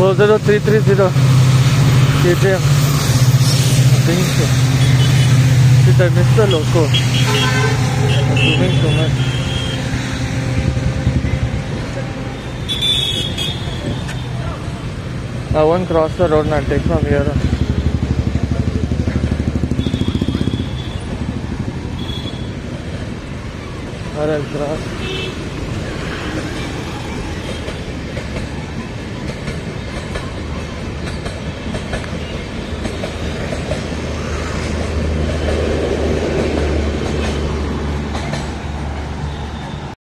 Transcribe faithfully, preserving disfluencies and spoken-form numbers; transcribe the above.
four zero three three zero K T M. I think so. Did I miss the loco? I'm zooming so much. I won't cross the road and I'll take from here. Or I'll cross.